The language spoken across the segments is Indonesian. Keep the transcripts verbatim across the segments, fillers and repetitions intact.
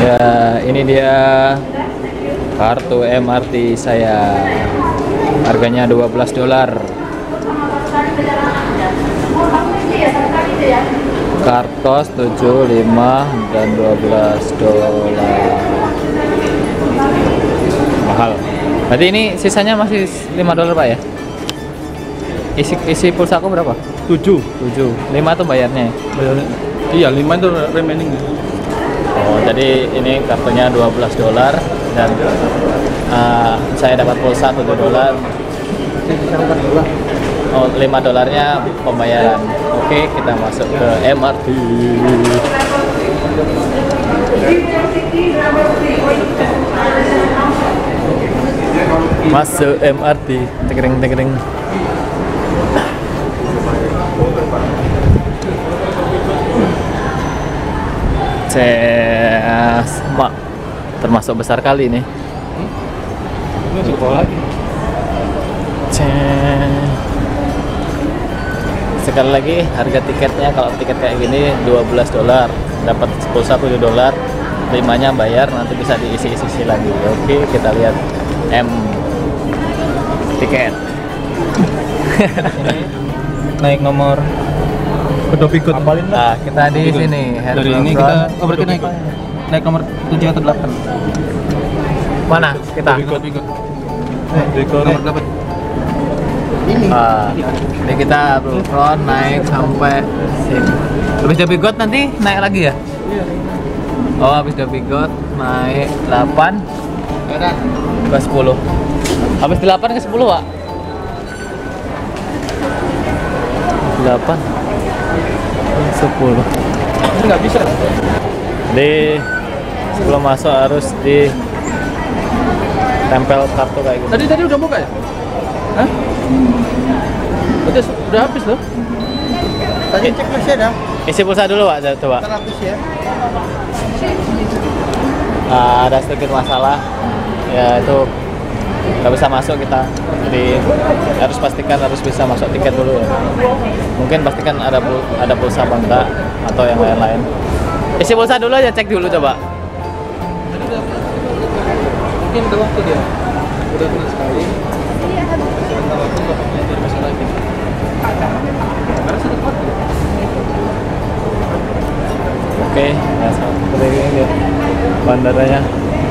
Ya, ini dia kartu M R T saya. Harganya dua belas dolar. Kartos tujuh, lima dan dua belas dolar. Mahal. Berarti ini sisanya masih lima dolar, Pak ya? Isi isi pulsa aku berapa? tujuh. tujuh. lima tuh bayarnya. Bayarnya. Iya, lima itu remaining. Oh, jadi ini kartunya dua belas dolar dan uh, saya dapat pulsa tujuh dolar. Oh, lima dolarnya pembayaran. Oke, kita masuk ke M R T. Masuk M R T. Tekering tekering. Ces, mak, termasuk besar kali ini. Ini sekolah. Ces. Sekali lagi harga tiketnya kalau tiket kayak gini dua belas dolar, dapat pulsa tujuh dolar, limanya bayar, nanti bisa diisi-isi lagi. Oke, kita lihat M tiket. Naik nomor udah pikut. Nah, kita di sini. Dari ini kita oh berarti naik naik nomor tujuh atau delapan. Mana kita? Pikut pikut. Eh, pikut nomor delapan. Ini. Ah, ini kita front naik sampai sini. Habis dari got nanti naik lagi ya? Iya. Oh, habis dari got naik delapan ke sepuluh. Habis delapan ke sepuluh, Pak? delapan sepuluh. Ini nggak bisa. Di sebelum masuk harus di tempel kartu kayak gitu. Tadi tadi udah buka ya? Hah? Udah udah habis loh. Tadi cek masih ada. Isi pulsa dulu, Pak, coba. Habis ya. Nah, ada sedikit masalah. Ya itu nggak bisa masuk kita. Jadi harus pastikan harus bisa masuk tiket dulu ya. Mungkin pastikan ada pul ada pulsa apa enggak atau yang lain-lain. Isi pulsa dulu aja, cek dulu coba. Mungkin udah waktu dia. Udah kena sekali. Oke, ya seperti ini bandaranya.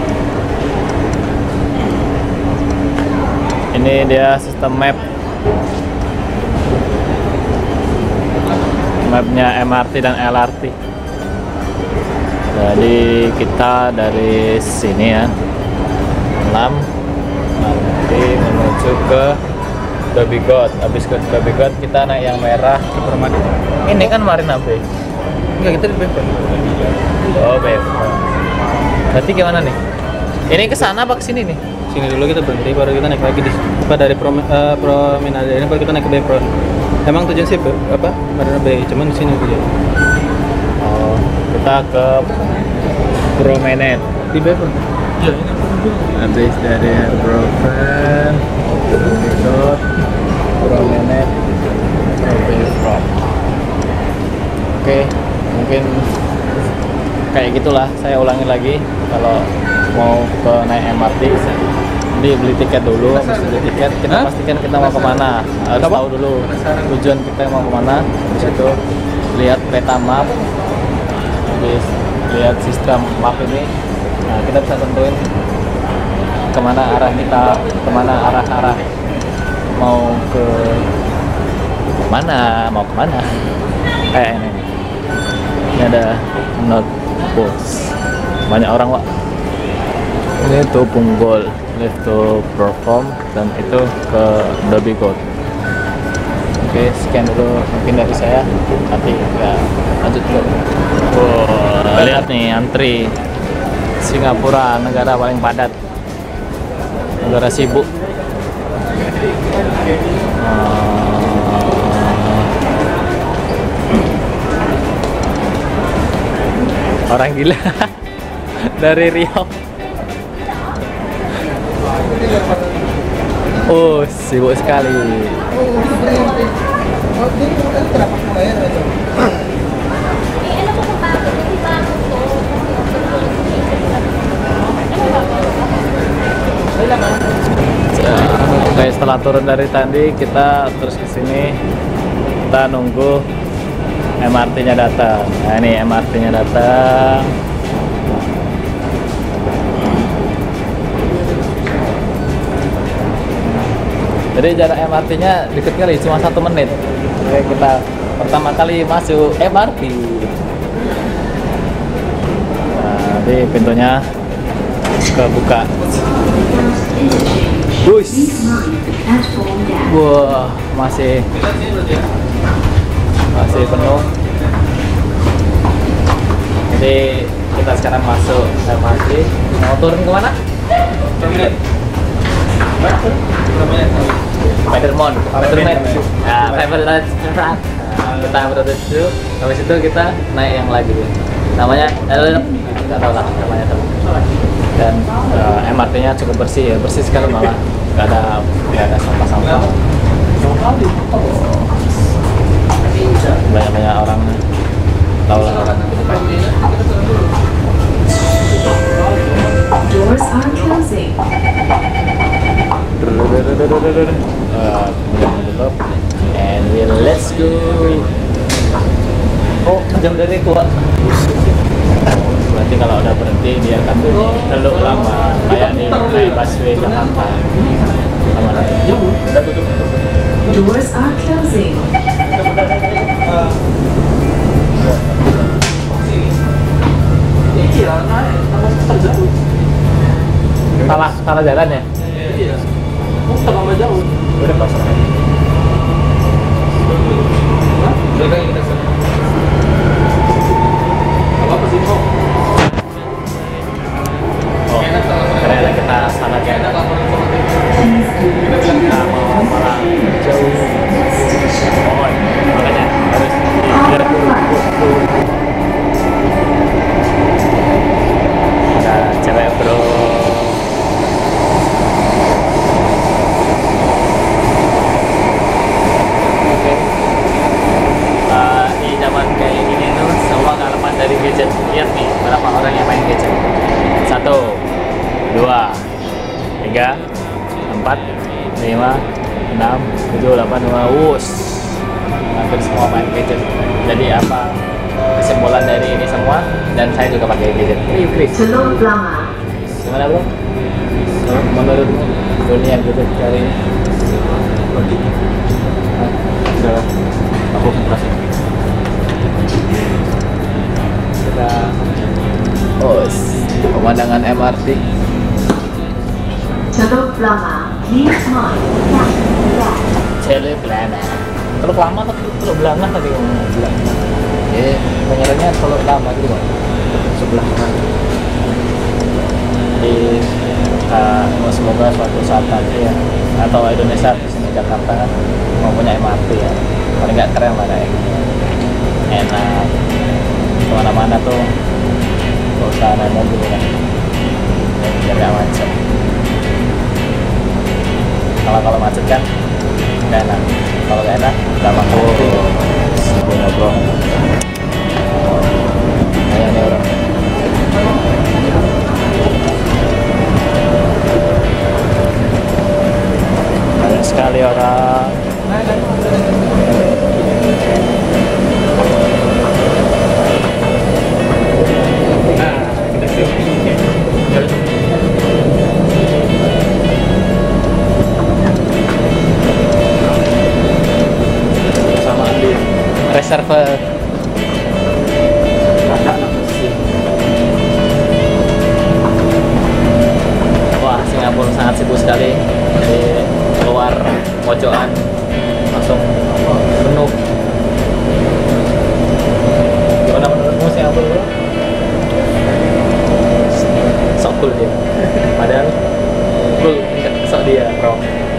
Ini dia sistem map. Mapnya M R T dan L R T. Jadi kita dari sini ya, enam nanti menuju ke Dobby God. Habis ke Dobby God kita naik yang merah ke Permadi. Ini kan Marina Bay. Enggak, kita di B P. Oh, B P. Berarti gimana nih? Ini ke sana apa ke sini nih? Sini dulu kita berhenti, baru kita naik lagi di apa dari prom, uh, promenade ini baru kita naik ke Bay Front. Emang tujuan sih apa Marina Bay, cuman di sini tujuan. Oh, kita ke Promenade Di Bay Front. Iya, ini habis dari Harbourfront ikut Promenade ke Bayfront. Oke, mungkin kayak gitulah, saya ulangi lagi. Kalau mau ke naik M R T jadi beli tiket dulu. Habis beli tiket kita Hah? pastikan kita mau kemana, harus Apa? tahu dulu tujuan kita mau kemana. Habis itu lihat peta map, habis lihat sistem map ini, nah kita bisa tentuin kemana arah kita, kemana arah-arah mau ke mana, mau kemana. Kayak ini, ini ada note box, banyak orang, Pak. Ini tuh Punggol, live to perform, dan itu ke Dobby God. Oke, sekian dulu mungkin dari saya. Nanti ya lanjut ke. Wow, lihat nih antri. Singapura, negara paling padat, negara sibuk. Uh, orang gila dari Riau. Oh, sibuk sekali. Oke, setelah turun dari tadi kita terus ke sini, kita nunggu M R T-nya datang. Nah, ini M R T-nya datang. Jadi jarak M R T-nya deket kali, cuma satu menit. Oke, kita pertama kali masuk M R T. Nah, di pintunya kebuka. Wush. Wah, masih masih penuh. Jadi kita sekarang masuk M R T. Mau turun kemana? Spiderman, Spiderman. Nah, Spiderman. Nah, kita berduduk dulu. Habis itu kita naik yang lagi. Namanya, nggak tahu lah namanya tuh. Dan uh, M R T-nya cukup bersih ya, bersih sekali malah. Nggak ada nggak ada sampah-sampah. Banyak-banyak orang tahu lah orang. Doors are closing. Uh, kemudian tutup. And we let's go. Oh, jam dari kuat. Berarti kalau udah berhenti dia akan teluk lama kayak di naik busway Jakarta. Sama lagi. Udah tutup. Doors are closing. Salah, salah jalan ya? Iya. Terlalu jauh. Udah pasang aja. Apa sih kok? Oh, ternyata kita salah jalan. Kita mau malah jauh. Mohon, makanya harus biar ada cewek bro. Oke. Uh, di zaman kayak gini tuh semua nggak lepas dari gadget. Lihat nih berapa orang yang main gadget. Satu, dua, tiga, empat, lima, enam, tujuh, delapan, lima, wush. Hampir semua main gadget. Jadi apa kesimpulan dari ini semua? Dan saya juga pakai gadget. Ini Chris. Teluk Blanga. Gimana bro? Kalau menurut dunia gadget kali ini? Hah? Udah lah. Aku konsentrasi. Kita oh, pemandangan M R T. Teluk Blanga. Please mind back back. Teluk Blanga. Teluk lama atau teluk belanga tadi ngomong belanga? Eh, penyerannya teluk lama gitu kan? Sebelah mana? Jadi uh, semoga suatu saat nanti ya, atau Indonesia di sini Jakarta kan mau punya M R T ya, paling nggak keren lah kayak gini. Enak, kemana-mana tuh nggak usah naik mobil kan, biar nggak macet. Kalau kalau macet kan nggak enak, kalau nggak enak nggak mampu ngobrol. Kayak nih orang. Banyak sekali orang. Sama di reserve. Wah, Singapura sangat sibuk sekali. Di keluar pojokan langsung penuh. Gimana menurutmu Singapura bro? Sok cool dia. Padahal cool, sok dia bro.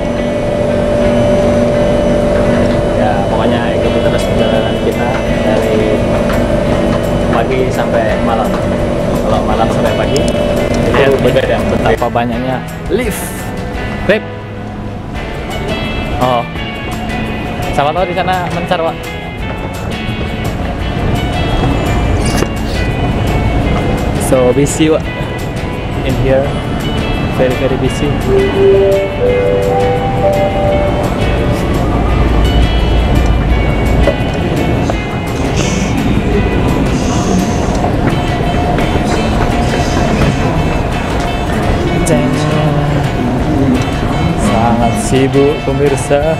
Ya pokoknya ikuti terus perjalanan kita dari pagi sampai malam. Kalau malam sampai pagi itu berbeda. Betapa banyaknya lift, Grab. Oh, siapa tahu di sana mencar, Pak. So busy, Pak. In here, very very busy. Sangat sibuk pemirsa.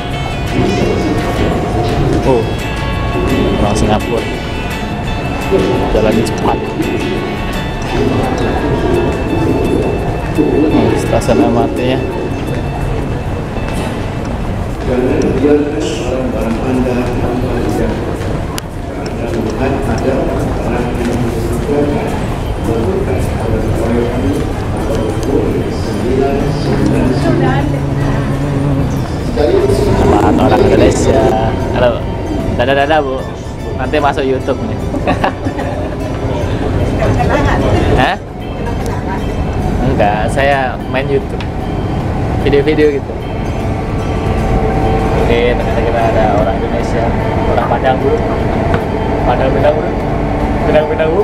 Oh, orang Singapura jalannya cepat. Oh, stasiun M R T-nya. barang Anda tanpa tidak Anda melihat ada barang yang mencurigakan melakukan oleh kami atau sembilan sembilan sembilan. Selamat orang Indonesia. Halo, dadah dadah bu. Nanti masuk YouTube nih. Hah? Enggak, saya main YouTube. Video-video gitu. Oke, ternyata kita ada orang Indonesia, orang Padang bu. Padang Padang bu. Padang Padang bu.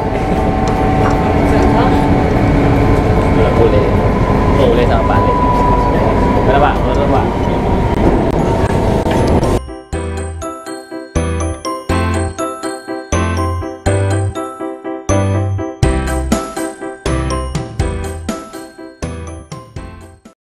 Boleh, boleh sama balik. Kenapa? Boleh pak.